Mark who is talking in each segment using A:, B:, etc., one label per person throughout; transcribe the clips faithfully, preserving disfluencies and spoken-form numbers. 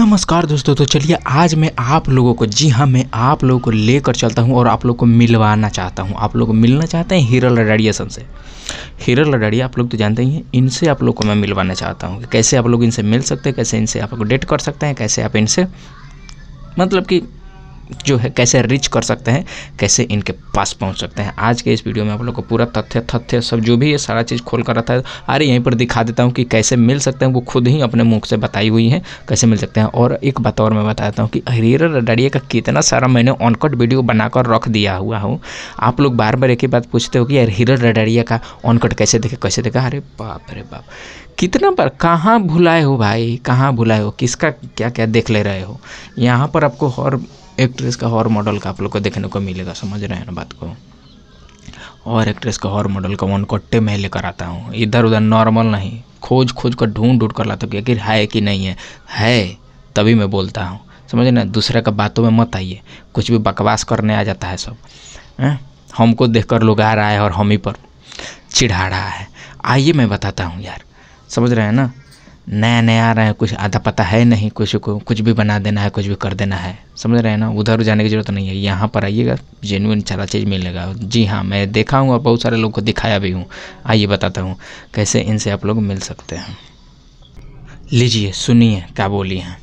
A: नमस्कार दोस्तों, तो चलिए आज मैं आप लोगों को, जी हाँ मैं आप लोगों को लेकर चलता हूँ और आप लोगों को मिलवाना चाहता हूँ। आप लोग को मिलना चाहते हैं हीरल रडाड़िया सन से। हीरल रडाड़िया आप लोग तो जानते ही हैं, इनसे आप लोग को मैं मिलवाना चाहता हूँ कि कैसे आप लोग इनसे मिल सकते हैं, कैसे इनसे आप लोग डेट कर सकते हैं, कैसे आप इनसे मतलब कि जो है कैसे रीच कर सकते हैं, कैसे इनके पास पहुंच सकते हैं। आज के इस वीडियो में आप लोग को पूरा तथ्य तथ्य सब जो भी है सारा चीज़ खोल कर रखा है। अरे यहीं पर दिखा देता हूं कि कैसे मिल सकते हैं, वो खुद ही अपने मुख से बताई हुई हैं कैसे मिल सकते हैं। और एक बात और मैं बता देता हूँ कि हीरल रडाड़िया का कितना सारा मैंने ऑनकट वीडियो बनाकर रख दिया हुआ हूँ। आप लोग बार बार एक ही बात पूछते हो कि यार हीरल रडाड़िया का ऑनकट कैसे देखे कैसे देखा। अरे बाप रे बाप, कितना बार कहाँ भुलाए हो भाई, कहाँ भुलाए हो, किसका क्या क्या देख ले रहे हो। यहाँ पर आपको हर एक्ट्रेस का हॉर मॉडल का आप लोग को देखने को मिलेगा, समझ रहे हैं ना बात को। और एक्ट्रेस का हॉर मॉडल का वन कट्टे में लेकर आता हूँ, इधर उधर नॉर्मल नहीं, खोज खोज कर ढूंढ ढूंढ कर लाता हूँ कि आखिर है कि नहीं है। है तभी मैं बोलता हूँ, समझ ना। दूसरे का बातों में मत आइए, कुछ भी बकवास करने आ जाता है सब। है हमको देखकर लोग आ रहा है और हम ही पर चिढ़ा रहा है। आइए मैं बताता हूँ यार, समझ रहे हैं ना। नया नया आ रहा है, कुछ आधा पता है नहीं, कुछ को कुछ भी बना देना है, कुछ भी कर देना है, समझ रहे हैं ना। उधर जाने की जरूरत नहीं है, यहाँ पर आइएगा, जेन्युइन सारा चीज़ मिलेगा। जी हाँ मैं देखा हूँ और बहुत सारे लोगों को दिखाया भी हूँ। आइए बताता हूँ कैसे इनसे आप लोग मिल सकते हैं। लीजिए सुनिए क्या बोली हैं।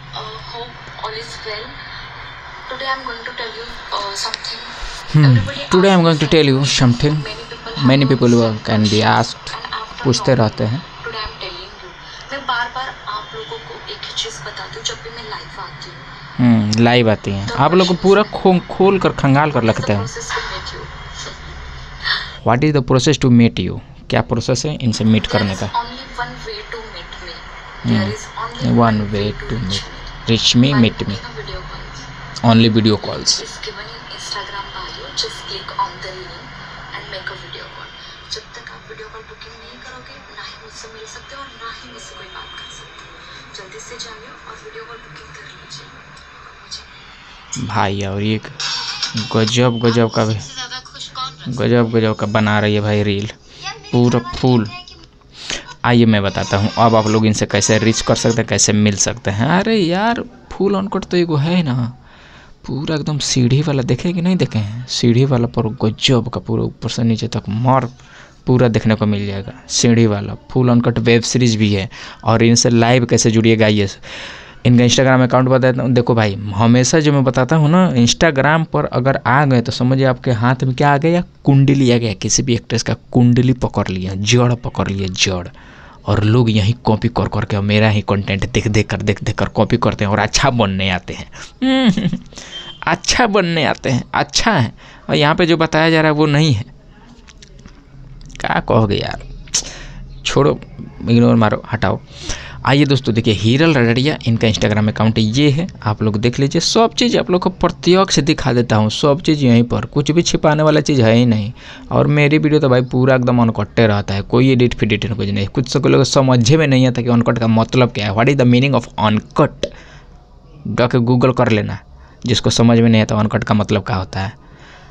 A: Today I am going to tell you something many people can be asked, पूछते रहते हैं। हम्म लाइव आती हैं, आप लोग को पूरा खो खोल कर खंगाल कर लगता है। What is the process to meet you, क्या प्रोसेस है इनसे मीट करने का। One way to meet reach me meet me only video calls. जब तक आप वीडियो कॉल बुकिंग नहीं करोगे ना ही मुझसे मिल सकते और ना ही मुझसे कोई बात कर सकते। जल्दी से जाइए और वीडियो कॉल बुकिंग कर लीजिए भाई। और ये गजब गजब का गजब गजब का बना रही है भाई रील, पूरा फूल। आइए मैं बताता हूँ अब आप लोग इनसे कैसे रीच कर सकते हैं, कैसे मिल सकते हैं। अरे यार फुल ऑनकट तो एगो है ना, पूरा एकदम सीढ़ी वाला, देखे कि नहीं देखे हैं सीढ़ी वाला, पर गजब का पूरा ऊपर से नीचे तक मार पूरा देखने को मिल जाएगा। सीढ़ी वाला फुल ऑनकट वेब सीरीज़ भी है। और इनसे लाइव कैसे जुड़िएगा, ये इनका इंस्टाग्राम अकाउंट बताता हूँ। देखो भाई हमेशा जो मैं बताता हूँ ना, इंस्टाग्राम पर अगर आ गए तो समझिए आपके हाथ में क्या आ गया, कुंडली आ गया। किसी भी एक्ट्रेस का कुंडली पकड़ लिया, जड़ पकड़ लिया, जड़। और लोग यही कॉपी कर कर के मेरा ही कंटेंट देख देख कर देख देख कर कॉपी करते हैं और अच्छा बनने आते हैं। अच्छा बनने आते हैं, अच्छा है। और यहाँ पे जो बताया जा रहा है वो नहीं है। क्या कहोगे यार, छोड़ो, इग्नोर मारो, हटाओ। आइए दोस्तों देखिए, हीरल रडाड़िया इनका इंस्टाग्राम अकाउंट ये है, आप लोग देख लीजिए। सब चीज़ आप लोग को प्रत्यक्ष दिखा देता हूँ, सब चीज़ यहीं पर, कुछ भी छिपाने वाला चीज़ है ही नहीं। और मेरी वीडियो तो भाई पूरा एकदम अनकट्टे रहता है, कोई एडिट फिडिट कुछ नहीं। कुछ सब लोग समझे में नहीं आता कि अनकट का मतलब क्या है, what is the meaning of uncut. जाके गूगल कर लेना, जिसको समझ में नहीं आता अनकट का मतलब क्या होता है।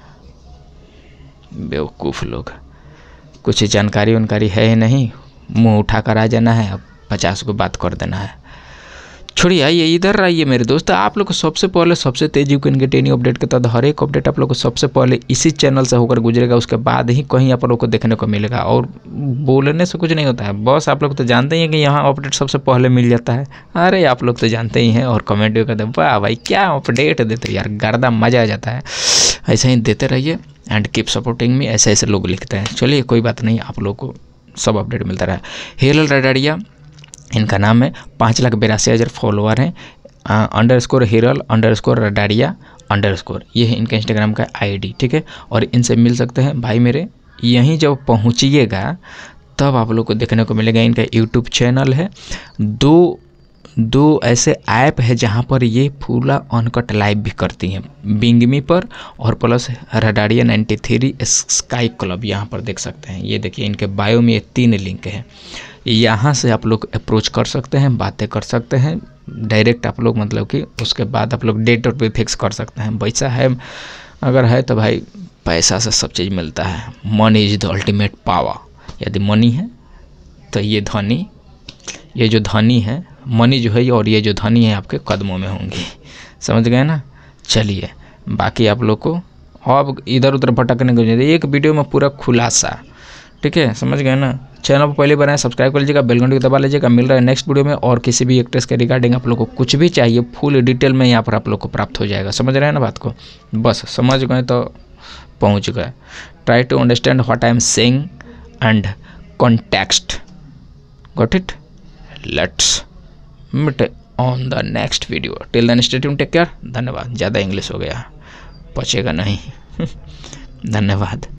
A: बेवकूफ़ लोग, कुछ जानकारी उनकारी है ही नहीं, मुंह उठा कर आ जाना है, अब पचास को बात कर देना है। छोड़िए, आइए इधर आइए मेरे दोस्त। आप लोग को सबसे पहले सबसे तेज you can get any update के तहत हर एक अपडेट आप लोग को सबसे पहले इसी चैनल से होकर गुजरेगा, उसके बाद ही कहीं आप लोग को देखने को मिलेगा। और बोलने से कुछ नहीं होता है, बस आप लोग तो जानते ही हैं कि यहाँ अपडेट सबसे पहले मिल जाता है। अरे आप लोग तो जानते ही हैं। और कमेंट भी करते हैं, वाह भाई क्या अपडेट देते यार, गर्दा मज़ा आ जाता है। ऐसे ही देते रहिए एंड कीप सपोर्टिंग मी, ऐसे ऐसे लोग लिखते हैं। चलिए कोई बात नहीं, आप लोग को सब अपडेट मिलता रहा। हीरल रडाड़िया इनका नाम है, पाँच लाख बिरासी हज़ार फॉलोअर हैं। Underscore Hiral underscore Radadiya underscore, ये है इनका इंस्टाग्राम का आईडी, ठीक है। और इनसे मिल सकते हैं भाई मेरे। यहीं जब पहुँचिएगा तब आप लोग को देखने को मिलेगा इनका यूट्यूब चैनल है। दो दो ऐसे ऐप है जहाँ पर ये पूरा अनकट लाइव भी करती हैं, बिंगमी पर और plus Radadiya ninety three sky club, यहाँ पर देख सकते हैं। ये देखिए इनके बायो में ये तीन लिंक है, यहाँ से आप लोग अप्रोच कर सकते हैं, बातें कर सकते हैं डायरेक्ट आप लोग, मतलब कि उसके बाद आप लोग डेट और भी फिक्स कर सकते हैं। पैसा है अगर है तो भाई पैसा से सब चीज़ मिलता है। Money is the ultimate power. यदि मनी है तो ये धनी, ये जो धनी है मनी जो है और ये जो धनी है आपके कदमों में होंगी। समझ गए ना। चलिए बाकी आप लोग को अब इधर उधर भटकने को नहीं, एक वीडियो में पूरा खुलासा, ठीक है। समझ गए ना। चैनल पर पहले बनाए सब्सक्राइब कर लीजिएगा, बेल घंटी को दबा लीजिएगा। मिल रहा है नेक्स्ट वीडियो में। और किसी भी एक्ट्रेस के रिगार्डिंग आप लोग को कुछ भी चाहिए फुल डिटेल में यहाँ पर आप लोग को प्राप्त हो जाएगा। समझ रहे हैं ना बात को। बस समझ गए तो पहुँच गए। Try to understand what I am saying and context. Got it. Let's meet on the next video. Till then stay tuned, take care. धन्यवाद। ज़्यादा इंग्लिश हो गया, पचेगा नहीं। धन्यवाद।